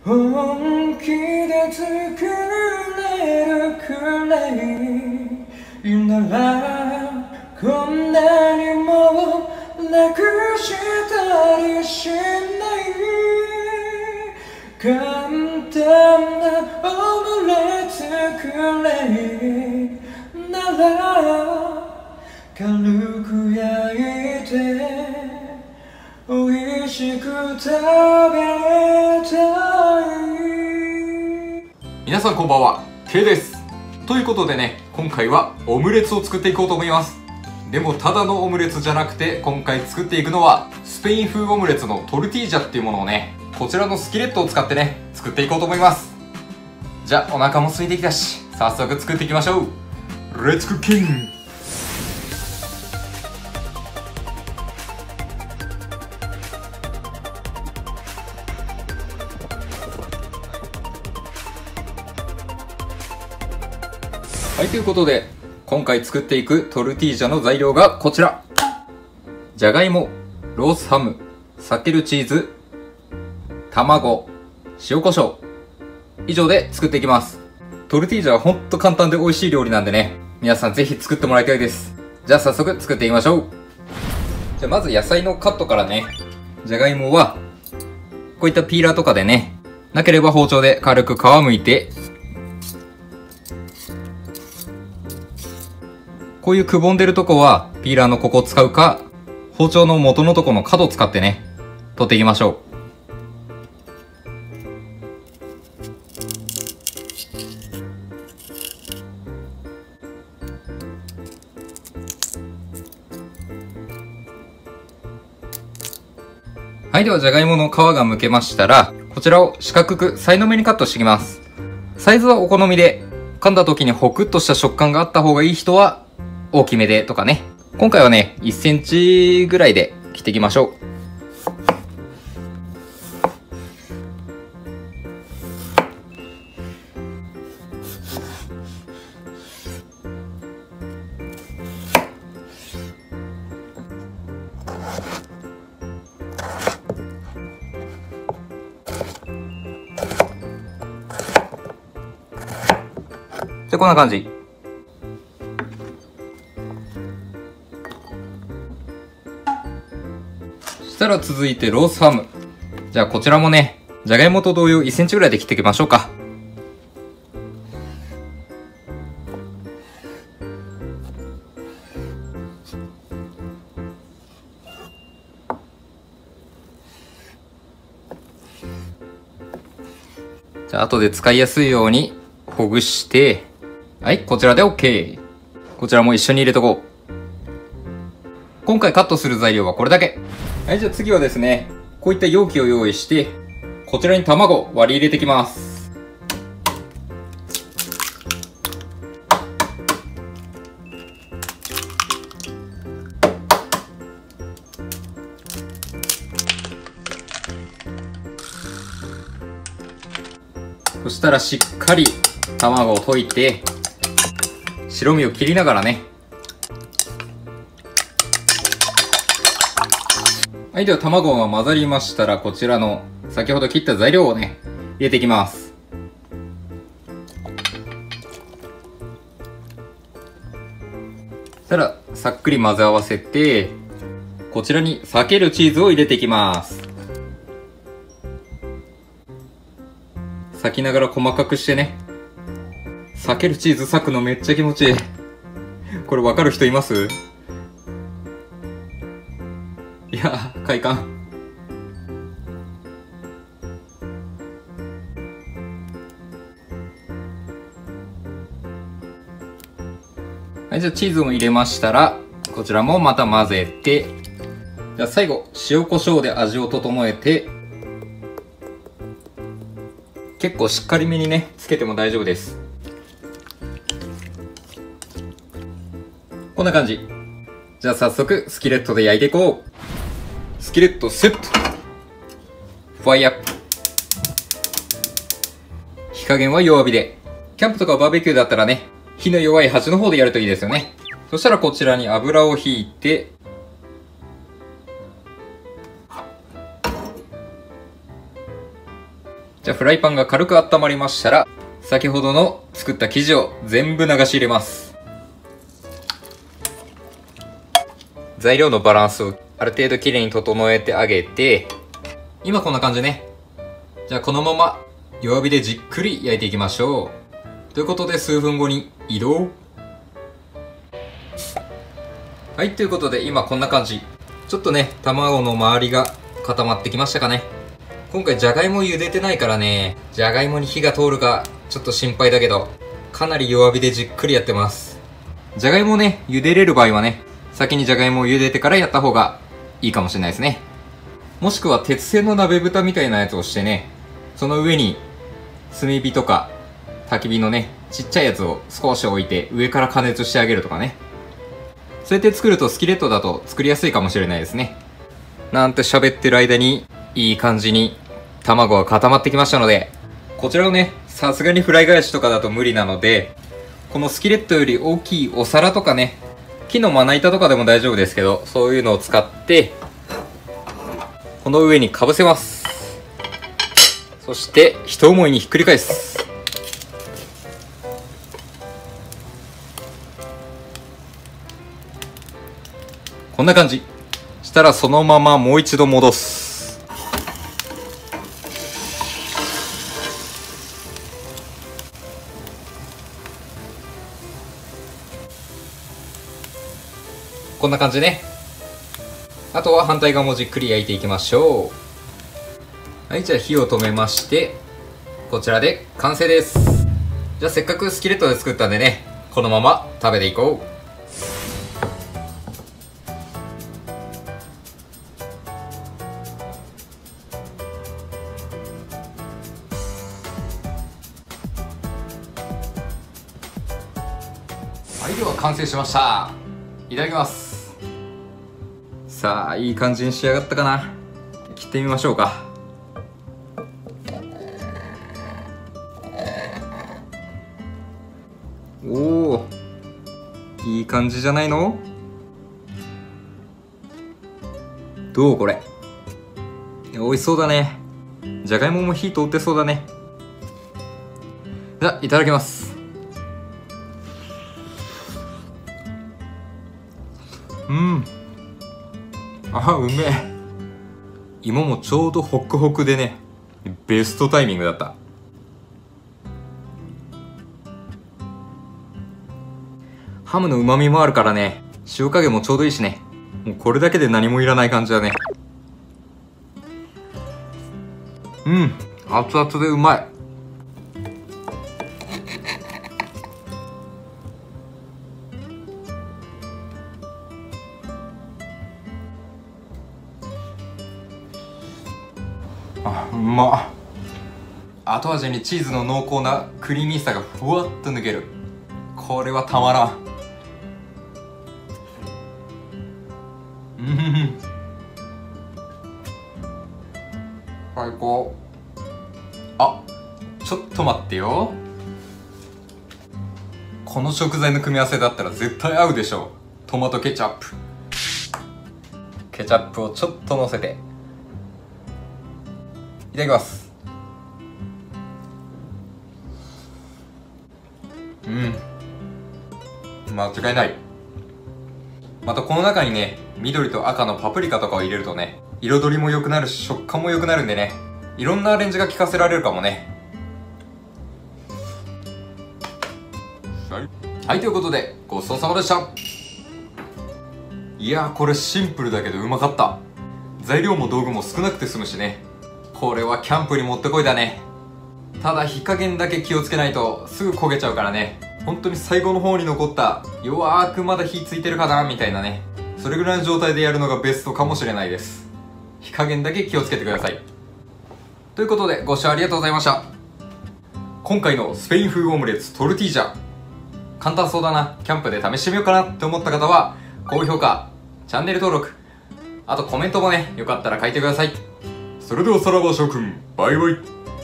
本気で作れるくらいならこんなにも楽したりしない簡単なオムレツくらいなら軽く焼いて美味しく食べたい。 皆さんこんばんは、K です。ということでね、今回はオムレツを作っていこうと思います。でもただのオムレツじゃなくて、今回作っていくのはスペイン風オムレツのトルティージャっていうものをね、こちらのスキレットを使ってね、作っていこうと思います。じゃあお腹も空いてきたし、早速作っていきましょう。レッツクッキング。はい、ということで今回作っていくトルティージャの材料がこちら。じゃがいも、ロースハム、サケルチーズ、卵、塩コショウ、以上で作っていきます。トルティージャはほんと簡単で美味しい料理なんでね、皆さんぜひ作ってもらいたいです。じゃあ早速作っていきましょう。じゃあまず野菜のカットからね。じゃがいもはこういったピーラーとかでね、なければ包丁で軽く皮むいて、こういうくぼんでるとこはピーラーのここを使うか、包丁の元のとこの角を使ってね、取っていきましょう。はい、ではじゃがいもの皮が剥けましたら、こちらを四角くさいの目にカットしていきます。サイズはお好みで、噛んだ時にホクッとした食感があった方がいい人は大きめでとかね。今回はね、1センチぐらいで切っていきましょう。で、こんな感じ。そしたら続いてロースハム。じゃあこちらもね、じゃがいもと同様1センチぐらいで切っていきましょうか。じゃあ後で使いやすいようにほぐして、はい、こちらで OK。こちらも一緒に入れとこう。今回カットする材料はこれだけ。はい、じゃあ次はですね、こういった容器を用意して、こちらに卵を割り入れていきます。そしたらしっかり卵を溶いて、白身を切りながらね。はい、では卵が混ざりましたら、こちらの先ほど切った材料をね、入れていきます。そしたらさっくり混ぜ合わせて、こちらに裂けるチーズを入れていきます。裂きながら細かくしてね。裂けるチーズ裂くのめっちゃ気持ちいい。これ分かる人います？いや、快感。はい、じゃあチーズも入れましたら、こちらもまた混ぜて、じゃあ最後、塩コショウで味を整えて、結構しっかりめにね、つけても大丈夫です。こんな感じ。じゃあ早速、スキレットで焼いていこう。スキレットセット。ファイア。火加減は弱火で。キャンプとかバーベキューだったらね、火の弱い鉢の方でやるといいですよね。そしたらこちらに油をひいて、 じゃあフライパンが軽く温まりましたら、先ほどの作った生地を全部流し入れます。材料のバランスをある程度きれいに整えてあげて、今こんな感じね。じゃあこのまま弱火でじっくり焼いていきましょう。ということで数分後に移動。はい、ということで今こんな感じ。ちょっとね、卵の周りが固まってきましたかね。今回じゃがいも茹でてないからね、じゃがいもに火が通るかちょっと心配だけど、かなり弱火でじっくりやってます。じゃがいもね、茹でれる場合はね、先にじゃがいもを茹でてからやった方がいいかもしれないですね。もしくは鉄製の鍋蓋みたいなやつをしてね、その上に炭火とか焚き火のね、ちっちゃいやつを少し置いて上から加熱してあげるとかね。そうやって作るとスキレットだと作りやすいかもしれないですね。なんて喋ってる間にいい感じに卵が固まってきましたので、こちらをね、さすがにフライ返しとかだと無理なので、このスキレットより大きいお皿とかね、木のまな板とかでも大丈夫ですけど、そういうのを使ってこの上にかぶせます。そして一思いにひっくり返す。こんな感じ。したらそのままもう一度戻す。こんな感じね。あとは反対側もじっくり焼いていきましょう。はい、じゃあ火を止めまして、こちらで完成です。じゃあせっかくスキレットで作ったんでね、このまま食べていこう。はい、では完成しました。いただきます。さあ、いい感じに仕上がったかな。切ってみましょうか。おお、いい感じじゃないの？どうこれ。美味しそうだね。じゃがいもも火通ってそうだね。じゃあいただきます。うめえ。芋もちょうどホクホクでね、ベストタイミングだった。ハムの旨味もあるからね、塩加減もちょうどいいしね。もうこれだけで何もいらない感じだね。熱々でうまい。うまっ。後味にチーズの濃厚なクリーミーさがふわっと抜ける。これはたまらん。最高。あ、ちょっと待ってよ。この食材の組み合わせだったら絶対合うでしょう。トマトケチャップ。ケチャップをちょっとのせていただきます。間違いない。またこの中にね、緑と赤のパプリカとかを入れるとね、彩りも良くなるし食感も良くなるんでね、いろんなアレンジが効かせられるかもね。はい、ということでごちそうさまでした。いやー、これシンプルだけどうまかった。材料も道具も少なくて済むしね。これはキャンプにもってこいだね。ただ火加減だけ気をつけないとすぐ焦げちゃうからね。本当に最後の方に残った弱くまだ火ついてるかなみたいなね、それぐらいの状態でやるのがベストかもしれないです。火加減だけ気をつけてください。ということでご視聴ありがとうございました。今回のスペイン風オムレツトルティージャ、簡単そうだな、キャンプで試してみようかなって思った方は高評価、チャンネル登録、あとコメントもね、よかったら書いてください。それではさらば諸君、バイバイ。